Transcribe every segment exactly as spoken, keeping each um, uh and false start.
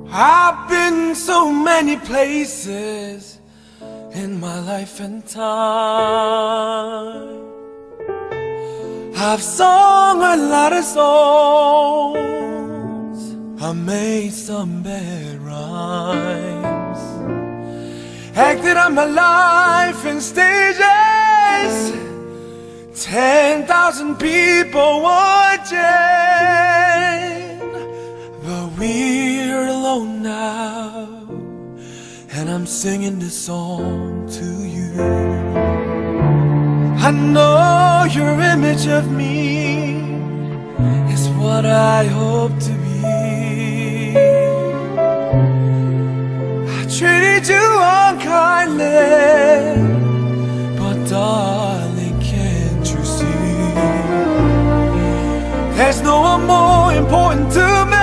I've been so many places in my life and time. I've sung a lot of songs, I made some bad rhymes, acted out my life in stages, ten thousand people watching. But we're alone now, and I'm singing this song to you. I know your image of me is what I hope to be. I treated you unkindly, but darling, can't you see? There's no one more important to me.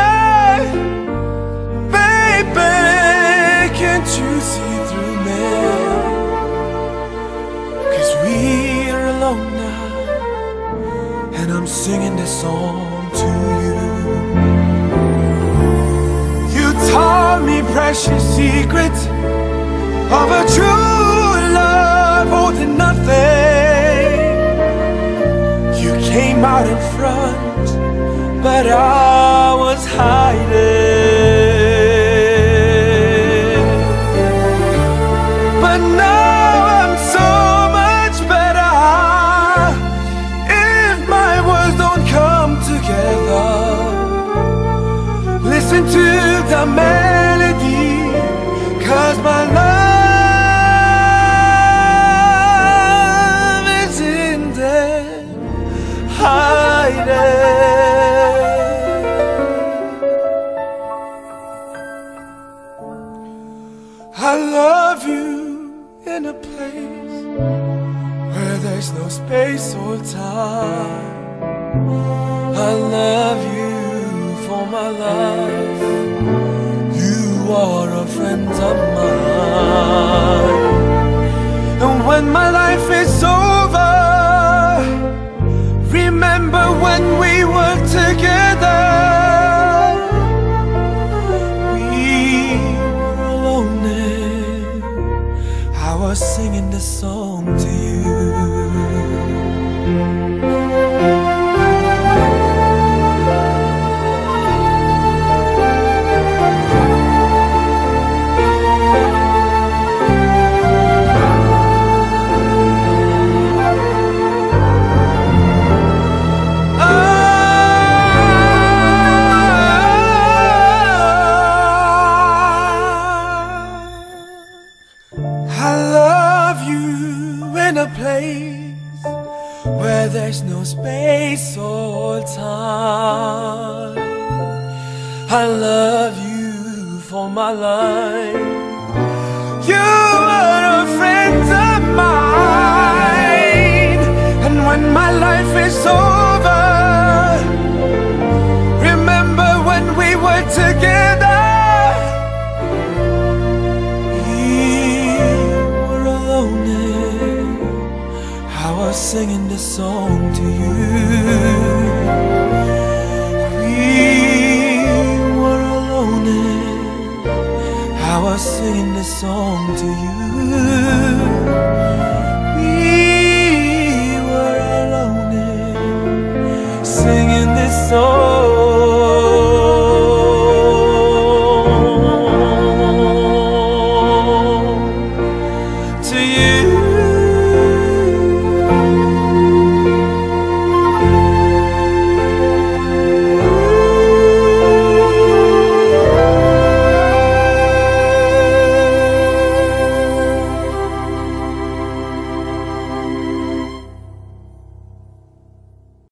Can't you see through me? 'Cause we're alone now, and I'm singing this song to you. You taught me precious secrets of a true love holding nothing. You came out in front, but I was hiding. Listen to the melody, 'cause my love is in there hiding. I love you in a place where there's no space or time. I love you for my life, you are a friend of mine. And when my life is over, remember when we were together. We were alone then, I was singing this song to you. Where there's no space or time. I love you for my life, you are a friend of mine. And when my life is over, remember when we were together. We were alone, I was singing this song to you.